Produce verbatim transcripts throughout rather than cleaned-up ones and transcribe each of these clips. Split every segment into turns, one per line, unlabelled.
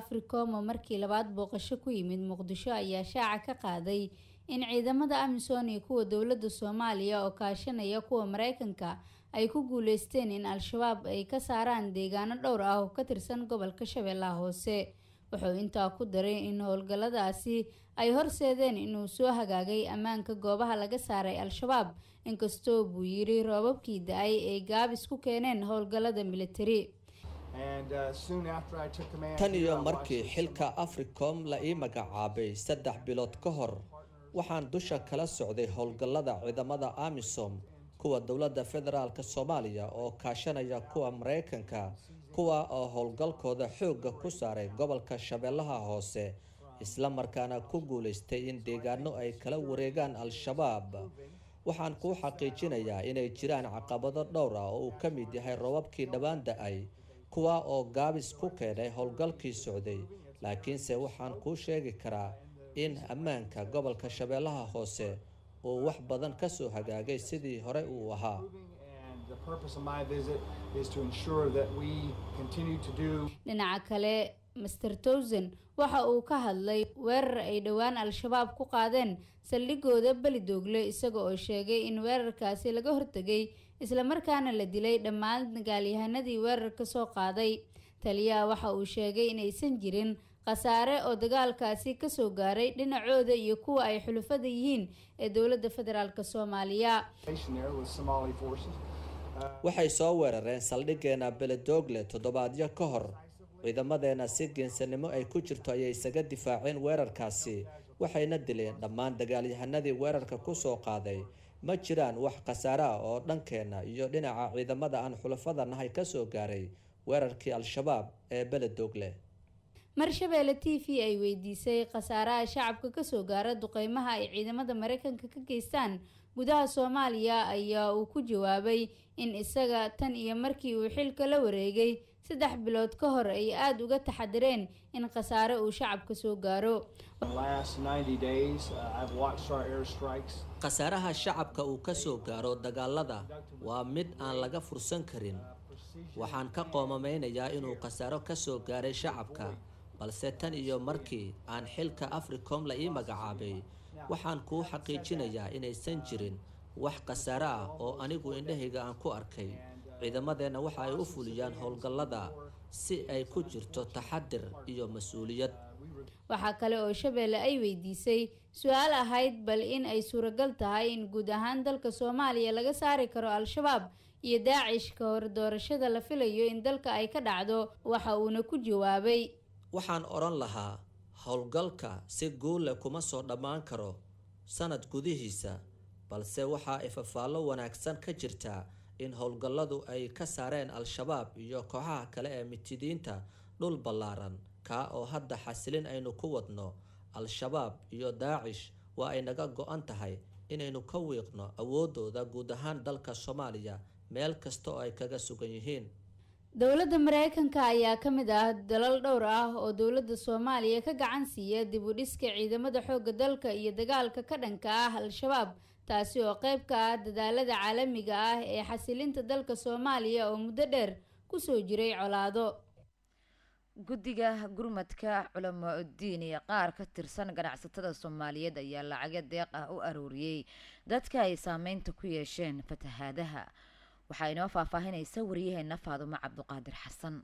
Africom oo markii labaad booqasho ku yimid Muqdisho ayaa shaaca ka qaaday in ciidamada Amisom iyo kuwa dowladda Soomaaliya oo kaashanaya kuwa Mareykanka ay ku guuleysteen in Al-Shabaab ay ka saaraan deegaano dhowr ah oo ka tirsan gobolka Shabeellaha Hoose. wuxuu intaa ku daray in howlgalladaasi ay horseedeen inuu soo hagaagay ammaanka goobaha laga saaray Al-Shabaab inkastoo buu yiri roobabkii da'ay ay gaabis ku keeneen howlgallada military.
tan iyo markii xilka Africom la ii magacaabay saddex bilood ka hor waxaan dusha kala socday howlgallada ciidamada Amisom kuwa dowladda federaalka Soomaaliya oo kaashanaya kuwa Mareykanka kuwa oo howlgalkooda xooga ku saaray gobolka Shabeellaha Hoose isla markaana ku guuleystay in deegaano ay kala wareegaan Al-Shabaab. waxaan ku xaqiijinayaa inay jiraan caqabado dhowr ah oo ka mid yahay roobabkii dhawaan da'ay kuwa oo gaabis ku keenay howlgalkii socday laakiinse waxaan ku sheegi karaa in ammaanka gobolka Shabeellaha Hoose oo wax badan ka soo hagaagay sidii hore uu ahaa.
The purpose of my visit is to ensure that we continue to do.
dhinaca kale Mister Townsend waxa uu ka hadlay weerar ay dhawaan Al-Shabaab ku qaadeen saldhigooda Balidoogle isagoo oo sheegay in weerarkaasi laga hortagay isla markaana la dilay dhammaan dagaalyahanadii weerarka soo qaaday. taliyaha waxa uu sheegay inaysan jirin qasaare oo dagaalkaasi ka soo gaaray dhinacooda iyo kuwa ay xulufada yihiin ee dowladda federaalka Soomaaliya.
waxay soo weerareen saldhigeena Balidoogle toddobaadyo ka hor ciidamadeena si geensanimo ay ku jirto ayay isaga difaaceen weerarkaasi waxayna dileen dhammaan dagaalyahanadii weerarka ku soo qaaday. ma jiraan wax qasaare ah oo dhankeena iyo dhinaca ciidamada aan xulufada nahay ka soo gaaray weerarkii Al-Shabaab ee Balidoogle.
Marshabeelle T V ay weydiisay qasaaraha shacabka ka soo gaara duqeymaha ay ciidamada Mareykanka ka geystaan gudaha Soomaaliya ayaa uu ku jawaabay in isaga tan iyo markii uu xilka la wareegay saddex bilood ka hor ay aad uga taxadireen in qasaare uu shacabka soo gaaro.
qasaaraha shacabka uu ka soo gaaro dagaalada waa mid aan laga fursan karin. waxaan ka qoomameynayaa inuu qasaaro ka soo gaaray shacabka balse tan iyo markii aan xilka Africom la ii magacaabay waxaan ku xaqiijinayaa inaysan jirin wax qasaare ah oo anigu indhahayga aan ku arkay. ciidamadeena waxa ay u fuliyaan howlgallada si ay ku jirto taxadir iyo mas'uuliyad.
waxa kale oo Shabeelle ay weydiisay su'aal ahayd bal in ay suuragal tahay in guud ahaan dalka Soomaaliya laga saari karo Al-Shabaab iyo Daacish ka hor doorashada la filayo in dalka ay ka dhacdo. waxa uuna ku jawaabay
waxaan oran lahaa howlgalka si guul leh kuma soo dhammaan karo sanad gudihiisa balse waxa ay fafaallo wanaagsan ka jirtaa in howlgalladu ay ka saareen Al-Shabaab iyo kooxaha kale ee mitidiinta dhul ballaaran ka oo hadda xasilin aynu ku wadno. Al-Shabaab iyo Daacish waa ay naga go'an tahay inaynu ka wiiqno awoodooda guud ahaan dalka Soomaaliya meel kasta oo ay kaga sugan yihiin.
dowladda Mareykanka ayaa ka mid ah dalal dhowr ah oo dowladda Soomaaliya ka gacan siiya dib u dhiska ciidamada xoogga dalka iyo dagaalka ka dhanka ah Al-Shabaab taasi oo qayb ka ah dadaalada caalamiga ah ee xasilinta dalka Soomaaliya oo muddo dheer ku soo jiray colaado.
guddiga gurmadka culamaa udiin iyo qaar ka tirsan ganacsatada Soomaaliyeed ayaa lacag deeq ah u aruuriyay dadka ay saameynta ku yeesheen fatahaadaha. waxaa inoo faahfaahinaysa wariyaheena Faadumo Cabduqaadir Xasan.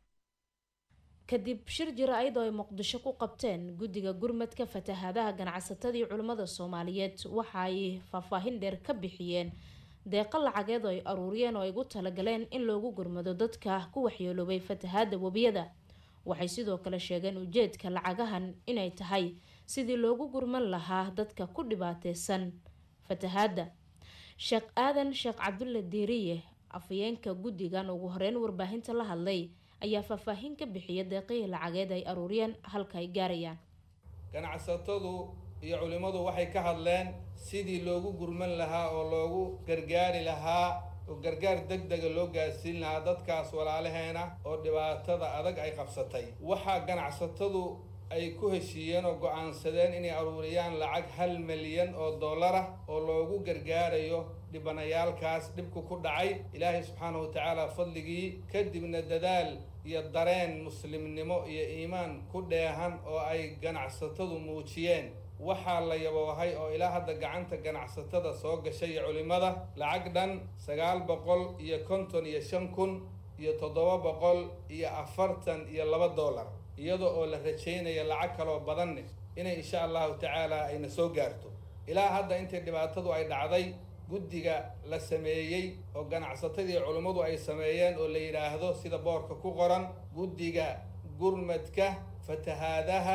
kadib shir jaraa'id oo ay Muqdisho ku qabteen guddiga gurmadka fatahaadaha ganacsatadii culimada Soomaaliyeed waxa ay faahfaahin dheer ka bixiyeen deeqa lacageed oo ay aruuriyeen oo ay ugu talagaleen in loogu gurmado dadka ku waxyeeloobay fatahaada wabiyada. waxay sidoo kale sheegeen ujeedka lacagahan inay tahay sidii loogu gurman lahaa dadka ku dhibaateysan fatahaada. Sheekh Aadan Sheekh Cabdulle Diiriye afayeenka guddigan ugu horeyn warbaahinta la hadlay ayaa faahfaahin ka bixiyay deeqihii lacageed ay aruuriyeen halka ay gaarayaan.
ganacsatadu iyo culimadu waxay ka hadleen sidii loogu gurman lahaa oo loogu gargaari lahaa oo gargaar degdeg loo gaarsiin lahaa dadkaas walaalaheena oo dhibaatada adag ay qabsatay. waxaa ganacsatadu ay ku heshiiyeen oo go-aansadeen inay aruuriyaan lacag hal milyan oo dollar ah oo loogu gargaarayo dhibanayaalkaas dhibku ku dhacay ilaahay subxaanahu watacaala fadligii kadibna dadaal iyo dareen muslimnimo iyo iimaan ku dheehan oo ay ganacsatadu muujiyeen waxaa la yaboohay oo ilaa hadda gacanta ganacsatada soo gashay iyo culimada lacag dhan sagaal boqol iyo konton iyo shan kun iyo toddoba boqol iyo afartan iyo laba dollar iyadoo oo la rajaynayo lacag kaloo badanne inay insha allahu tacaala ayna soo gaarto ilaa hadda intii dhibaatadu ay dhacday guddiga la sameeyey oo ganacsatadii iyo culimmadu ay sameeyeen oo la yidhaahdo sida boorka ku qoran guddiga gurmadka fatahaadaha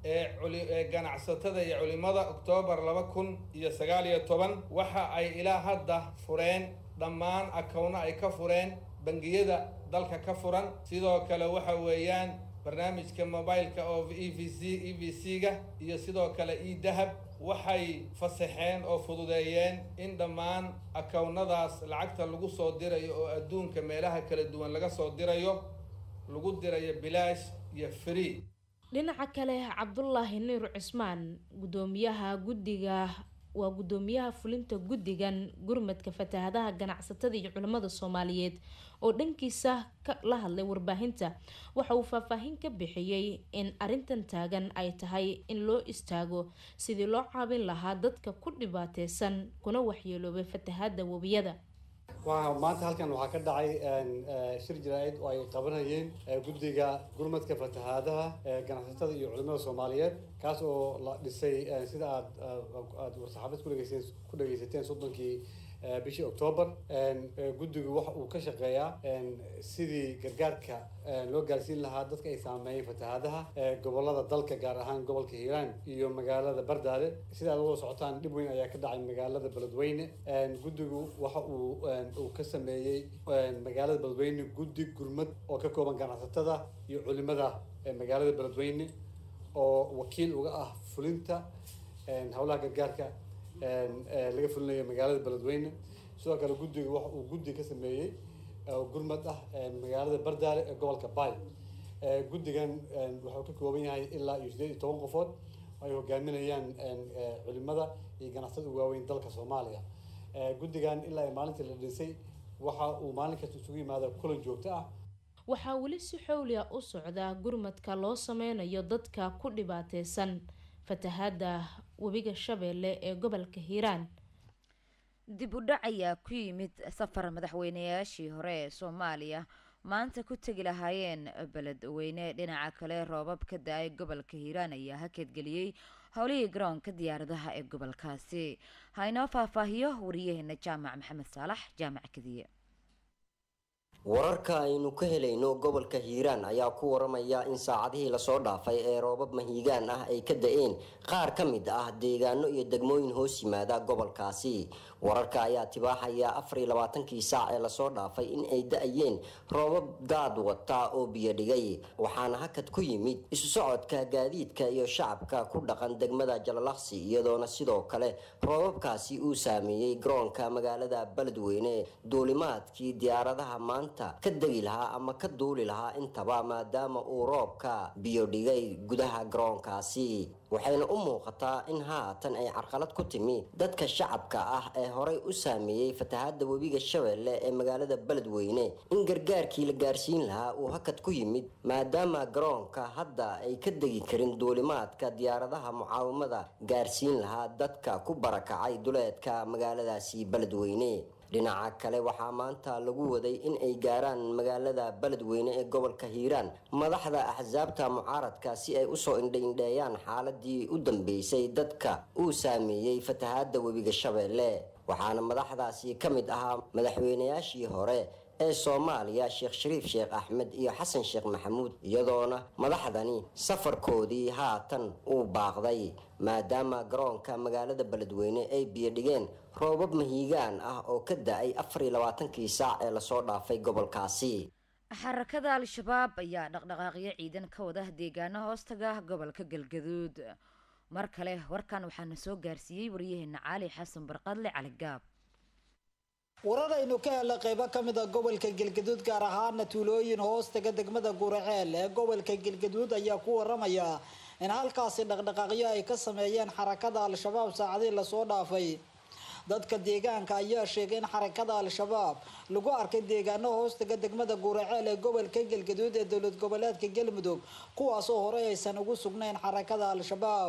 ee ganacsatada iyo culimada oktoobar laba kun iyo sagaal iyo toban waxa ay ilaa hadda fureen dhammaan akowno ay ka fureen bangiyada dalka ka furan sidoo kale waxa weeyaan barnaamijka mobileka oo e v c e v c-ga iyo sidoo kale e dahab waxay fasaxeen oo fududeeyeen in dhammaan akownadaas lacagta lagu soo dirayo oo adduunka meelaha kala duwan laga soo dirayo lagu dirayo bilaash iyo free
dhinaca kale cabdulaahi nuur cismaan gudoomiyaha guddiga waa gudoomiyaha fulinta guddigan gurmadka fatahaadaha ganacsatada iyo culimada Soomaaliyeed oo dhankiisa la hadlay warbaahinta waxa uu faahfaahin ka bixiyay in arintan taagan ay tahay in loo istaago sidii loo caawin lahaa dadka ku dhibaateysan kuna waxyeeloobay fatahaada wabiyada
waa maanta halkan waxaa ka dhacay shir jaraa'id oo ay qabanayeen guddiga gurmadka fatahaadaha ganacsatada iyo culimada Soomaaliyeed kaas oo la dhisay sida aad aad warsaxaafad ku dhageysateen ku dhageysateen soddonkii bishii October guddigu waxa uu ka shaqeeyaa sidii gargaarka loo gaarsiin lahaa dadka ay saameeyeen fatahaadaha gobolada dalka gaar ahaan gobolka Hiiraan iyo magaalada Bardaale sida aad wada socotaan dhib weyn ayaa ka dhacay magaalada Beledweyne guddigu waxa uu uu ka sameeyay magaalada Beledweyne guddi gurmad oo ka kooban ganacsatada iyo culimada magaalada Beledweyne oo wakiil uga ah fulinta hawlaha gargaarka laga fulinayo magaalada Beledweyne sidoo kale guddigu waxa uu guddi ka sameeyay gurmad ah magaalada Bardaale ee gobolka Bay guddigan wuxuu ka kooban yahay ilaa iyo siddeed iyo toban qofood ay hogaaminayaan culimada iyo ganacsatada waaweyn dalka Soomaaliya guddigan ilaa maalintii la dhisay waxa uu maalin kasta isugu yimaado kulan joogto ah
waxaa weli si xawli ah u socda gurmadka loo sameynayo dadka ku dhibaateysan fatahaada wabiga Shabeelle ee gobolka Hiiraan
dib u dhac ayaa ku yimid safar madaxweynayaashii hore ee Soomaaliya maanta ku tagi lahaayeen Beledweyne dhinaca kale roobab ka da'ay gobolka Hiiraan ayaa hakad geliyay howlihii garoonka diyaaradaha ee gobolkaasi hayno faahfaahiyo wariyaheena Jaamac Maxamed Saalax Jaamac Kadiye
wararka aynu ka helayno gobolka Hiiraan ayaa ku waramaya in saacadihii la soo dhaafay ee roobab mahiigaan ah ay ka da'een qaar ka mid ah deegaano iyo degmooyin hoos yimaada gobolkaasi wararka ayaa tibaaxaya afar iyo labaatan-kii saac ee la soo dhaafay in ay da'ayeen roobab daad wata oo biyo dhigay waxaana hakad ku yimid isu socodka gaadiidka iyo shacabka ku dhaqan degmada Jalalaqsi iyadoona sidoo kale roobabkaasi uu saameeyay garoonka magaalada Beledweyne duulimaadkii diyaaradaha maanta ka dagi lahaa ama ka duuli lahaa intaba maadaama uu roobka biyo dhigay gudaha garoonkaasi waxayna u muuqataa in haatan ay carqalad ku timi dadka shacabka ah ee horay u saameeyay fatahaada wabiga Shabeelle ee magaalada Beledweyne in gargaarkii la gaarsiin lahaa uu hakad ku yimid maadaama garoonka hadda ay ka dagi karin duulimaadka diyaaradaha mucaawimada gaarsiin lahaa dadka ku barakacay duleedka magaaladaasi Beledweyne dhinaca kale waxaa maanta lagu waday in ay gaaraan magaalada Beledweyne ee gobolka Hiiraan madaxda axsaabta mucaaradka si ay u soo indheeyaan xaaladii u dambeysay dadka uu saameeyay fatahaada wabiga Shabeelle waxaana madaxdaasi ka mid ahaa madaxweynayaashii hore ee Soomaaliya Sheekh Shariif Sheekh Axmed iyo Xasan Sheekh Maxamuud iyadoona madaxdani safarkoodii haatan uu baaqday maadaama garoonka magaalada Beledweyne ay biyo dhigeen roobab mahiigaan ah oo ka da'ay afar iyo labaatan-kii saac ee la soo dhaafay gobolkaasi
xarakada al-shabaab ayaa dhaqdhaqaaqyo ciidan ka wada deegaano hoostaga gobolka Galgaduud mar kale warkan waxaana soo gaarsiiyay wariyaheena Cali Xasan Barqadle Cali Gaab
warar aynu ka helay qaybo ka mid ah gobolka Galgaduud gaar ahaan tuulooyin hoostaga degmada Guraceel ee gobolka Galgaduud ayaa ku waramaya in halkaasi dhaqdhaqaaqyo ay ka sameeyeen xarakada al-shabaab saacadihii lasoo dhaafay. dadka deegaanka ayaa sheegay in xarakada al-shabaab lagu arkay deegaano hoostaga degmada Guraceel ee gobolka Galgaduud ee dowlad goboleedka Galmudug kuwaas oo hore aysan ugu sugnayn xarakada al-shabaab.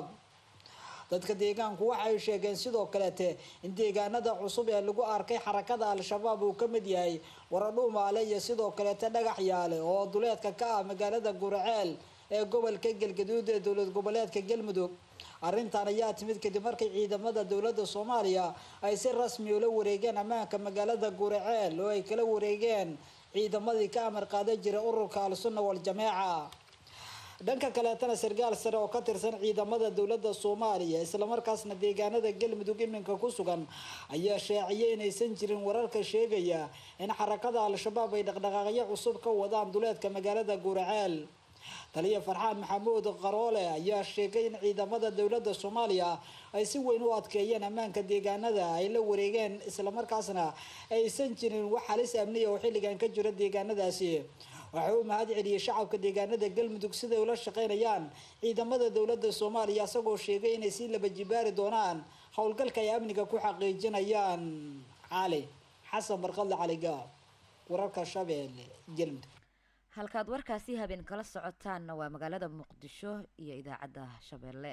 dadka deegaanku waxay sheegeen sidoo kale in deegaanada cusub ee lagu arkay xarakada al-shabaab uu ka mid yahay Waradhuumaale iyo sidoo kale Dhagaxyaale oo duleedka ka ah magaalada Guraceel ee gobolka Galgaduud ee dowlad goboleedka Galmudug. arrintan ayaa timid kadib markii ciidamada dowladda Soomaaliya ay si rasmi ah u wareegeen ammaanka magaalada Guraceel oo ay kala wareegeen ciidamadii ka amar qaaday jiray ururka al-sunna wal jamaa. dhanka kale tan sargaal sare oo ka tirsan ciidamada dowladda Soomaaliya isla markaasna deegaanada Galmudug iminka ku sugan ayaa shaaciyay inaysan jirin wararka sheegaya in xarakada al-shabaab ay dhaqdhaqaaqyo cusub ka wadaan duleedka magaalada Guraceel. taliya Farxaan Maxamuud Qaroole ayaa sheegay in ciidamada dowladda Soomaaliya ay si weyn u adkeeyeen ammaanka deegaanada ay la wareegeen isla markaasna aysan jirin wax halis amni oo xilligan ka jira deegaanadaasi. waxa uu mahad celiyay shacabka deegaanada Galmudug sida ula shaqeynayaan ciidamada dowladda Soomaaliya asagoo sheegay inay si laba jibaari doonaan howlgalka ay amniga ku xaqiijinayaan. cali xasan barqadle cali gaab wararka Shabeelle Galmudug.
halkaad warkaasi habeen kala socotaan waa magaalada Muqdisho iyo idaacadda Shabeelle.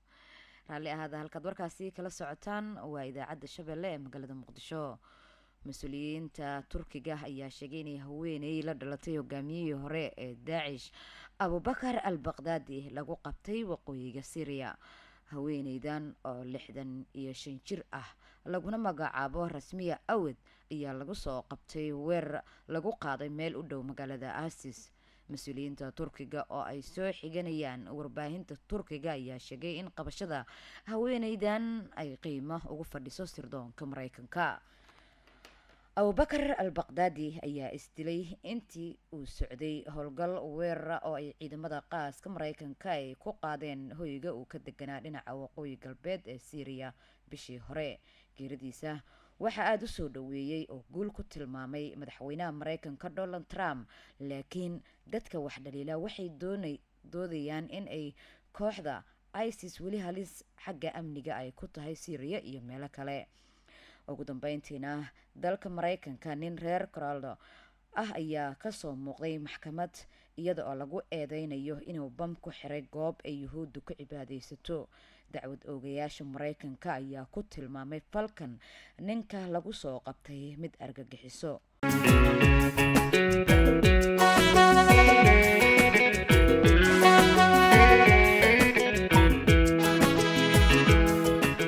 raalli ahaada halkaad warkaasi kala socotaan waa idaacadda Shabeelle ee magaalada Muqdisho. mas-uuliyiinta Turkiga ayaa sheegay in haweeney la dhalatay hogaamiyihii hore ee Daesh Abubakar al-Baghdadi lagu qabtay waqooyiga Syria. haweeneydan oo lixdan iyo shan jir ah laguna magacaabo Rasmiya Awad ayaa lagu soo qabtay weerar lagu qaaday meel u dhow magaalada Asis. mas-uuliyiinta Turkiga oo ay soo xiganayaan warbaahinta Turkiga ayaa sheegay in qabashada haweeneydan ay qiimo ugu fadhiso sirdoonka Mareykanka. Abubakar al-Baghdadi ayaa isdilay intii uu socday howlgal weerar oo ay ciidamada qaaska Mareykanka ay ku qaadeen hoyga uu ka deganaa dhinaca waqooyi galbeed ee Syria bishii hore. geeridiisa waxa aad u soo dhaweeyay oo guul ku tilmaamay madaxweynaha Mareykanka Donald Trump, laakiin dadka wax dhaliila waxay doonay doodayaan in ay kooxda ISIS weli halis xagga amniga ay ku tahay Syria iyo meelo kale. ugu dambeyntiina dalka Mareykanka nin reer Colorado ah ayaa ka soo muuqday maxkamad iyada oo lagu eedeynayo inuu bam ku xiray goob ay Yuhuuddu ku cibaadeysato. dacwad oogayaasha Mareykanka ayaa ku tilmaamay falkan ninka lagu soo qabtay mid argagixiso.